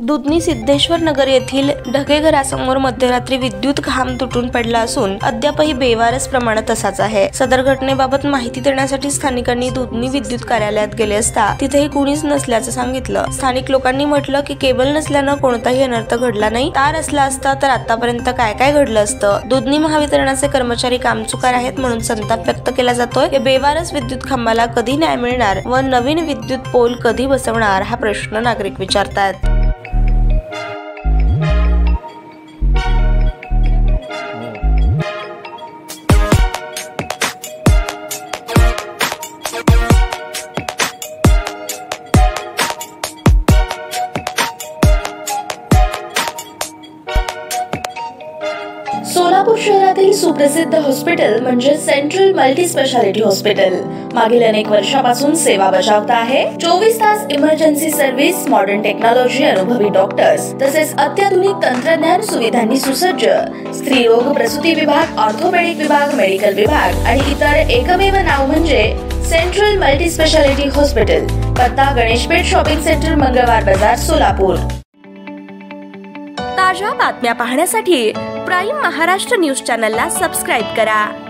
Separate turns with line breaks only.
दुधनी सिद्धेश्वर नगर येथील ढगे घरासमोर मध्यरात्री विद्युत खांब तुटून पडला असून अद्यापही बेवारस प्रमाण तसाच आहे। सदर घटनेबाबत माहिती देण्यासाठी स्थानिकांनी दुधनी विद्युत कार्यालयात गेले असता तिथेही कुणीच नसल्याचं सांगितलं। स्थानिक लोकांनी म्हटलं की केबल नसल्यानं कोणताही अनर्थ घडला नाही, तार असला असता तर आतापर्यंत काय काय घडलं असतं। दुधनी महावितरणाचे कर्मचारी कामचुकार आहेत म्हणून संताप व्यक्त केला जातोय। या बेवारस विद्युत खांबाला कधी न्याय मिळणार व नवीन विद्युत पोल कधी बसवणार हा प्रश्न नागरिक विचारतात।
सोलापूर शहरातील सुप्रसिद्ध हॉस्पिटल म्हणजे सेंट्रल मल्टी स्पेशालिटी हॉस्पिटल मागील अनेक वर्षापासून सेवा बजावत आहे। 24 तास इमर्जन्सी सर्व्हिस, मॉडर्न टेक्नॉलॉजी, अनुभवी डॉक्टर्स तसेच अत्याधुनिक तंत्रज्ञान सुविधांनी सुसज्ज स्त्रीरोग प्रसूती विभाग, ऑर्थोपेडिक विभाग, मेडिकल विभाग आणि इतर एकमेव नाव म्हणजे सेंट्रल मल्टी स्पेशालिटी हॉस्पिटल। पत्ता गणेशपेठ शॉपिंग सेंटर, मंगळवार बाजार, सोलापूर।
ताज्या बातम्या पाहण्यासाठी प्राईम महाराष्ट्र न्यूज चॅनलला सबस्क्राईब करा।